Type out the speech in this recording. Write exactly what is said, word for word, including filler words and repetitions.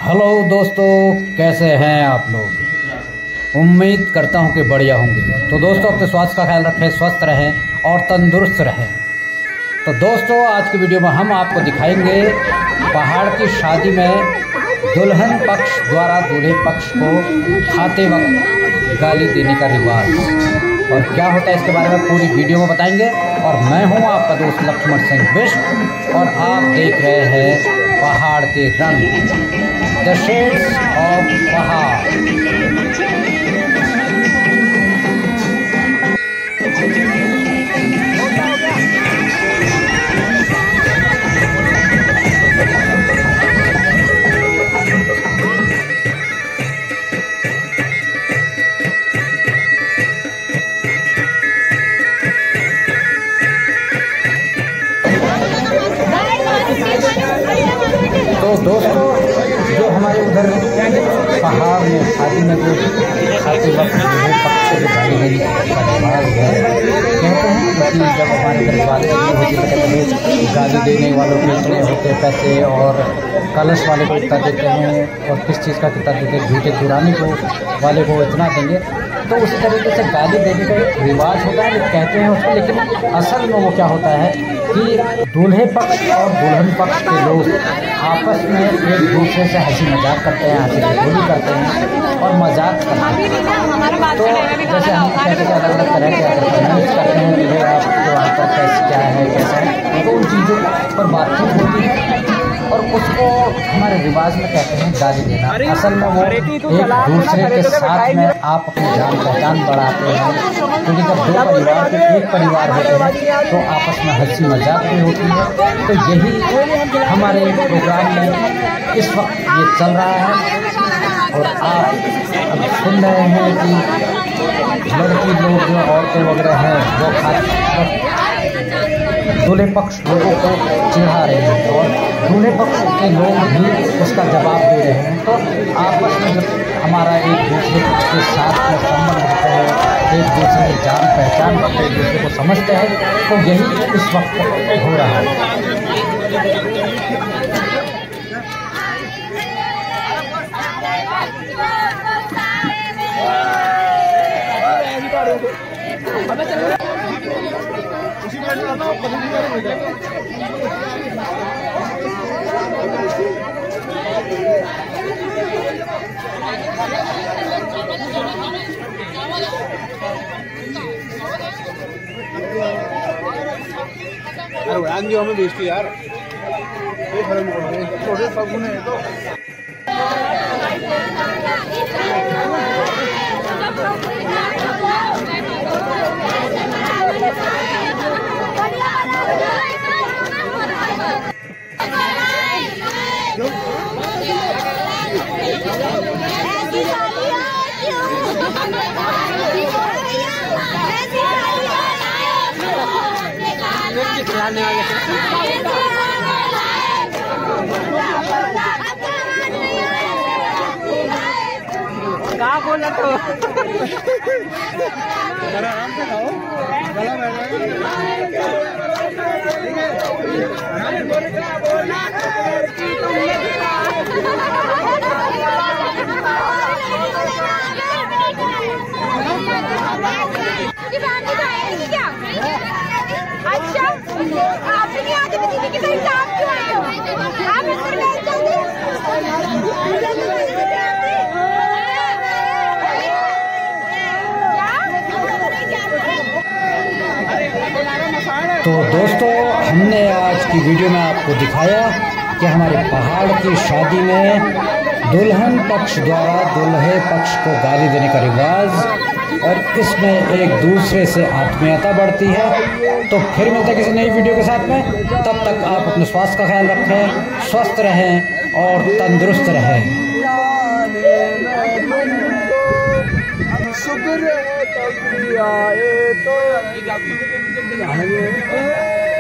Hello दोस्तों, कैसे हैं आप लोग। उम्मीद करता हूं कि बढ़िया होंगे। तो दोस्तों, अपने स्वास्थ्य का ख्याल रखें, स्वस्थ रहें और तंदुरुस्त रहें। तो दोस्तों, आज की वीडियो में हम आपको दिखाएंगे पहाड़ की शादी में दुल्हन पक्ष द्वारा दूल्हे पक्ष को खाते वक्त गाली देने का रिवाज और क्या होता है इसके बारे में पूरी वीडियो में बताएंगे। और मैं हूं आपका दोस्त लक्ष्मण सिंह बिष्ट और आप देख रहे हैं पहाड़ के रंग, द शेड्स ऑफ पहाड़। तो दोस्तों, जो हमारे उधर पहाड़ में शादी में जो खाते वक्त दूल्हे पक्ष से गाली देने का रिवाज है, कहते हैं कि जब हमारे घर बात होती है तो कहते हैं गाली देने वालों के इतने होते पैसे और कलश वाले को इतना देते हैं और किस चीज़ का कितना देते हैं, झूठे चुराने को वाले को इतना देंगे। तो उसी तरीके से गाली देने का एक रिवाज होता है, कहते हैं उसको। लेकिन असल में वो क्या होता है कि दूल्हे पक्ष और दुल्हन पक्ष के लोग आपस में एक दूसरे से हंसी मजाक करते हैं, हंसी ठिठोली करते हैं और मजाक करते हैं। तो जैसे हम कहते हैं अलग अलग तरह के कमेंट्स करते हैं कि भाई आपके वहाँ पर कैसे क्या है कैसा है, तो उन चीज़ों पर बातचीत होती है और उसको हमारे रिवाज में कहते हैं गाली देना। असल में वो एक दूसरे के साथ में आप अपनी जान पहचान बढ़ाते हैं, क्योंकि जब दो परिवार के एक परिवार होते हैं तो आपस में हंसी मजाक भी होती है। तो यही हमारे प्रोग्राम में इस वक्त ये चल रहा है और आप अब सुन रहे हैं कि लड़की लोग जो औरतें वगैरह हैं वो खाते दूल्हे पक्ष लोगों को चिढ़ा रहे हैं और दूल्हे पक्ष के लोग भी उसका जवाब दे रहे हैं। तो आपस में जब हमारा एक दूसरे के साथ में संबंध होता है, एक दूसरे की जान पहचान करते हैं, एक दूसरे को समझते हैं, तो यही इस वक्त हो रहा है। अरे उड़ान जो हमें बेचती यार, ये फर्क नहीं पड़ता, छोटे सब ने तो क्या बोला तो आराम से खाओ, गला अच्छा, आप नहीं आते तो दीदी के साथ आप क्यों आए हो? आप अंदर बैठ जाते। तो दोस्तों, हमने आज की वीडियो में आपको दिखाया कि हमारे पहाड़ की शादी में दुल्हन पक्ष द्वारा दूल्हे पक्ष को गाली देने का रिवाज और इसमें एक दूसरे से आत्मीयता बढ़ती है। तो फिर मिलते हैं किसी नई वीडियो के साथ में। तब तक आप अपने स्वास्थ्य का ख्याल रखें, स्वस्थ रहें और तंदुरुस्त रहें। शुक्र है कभी आए तो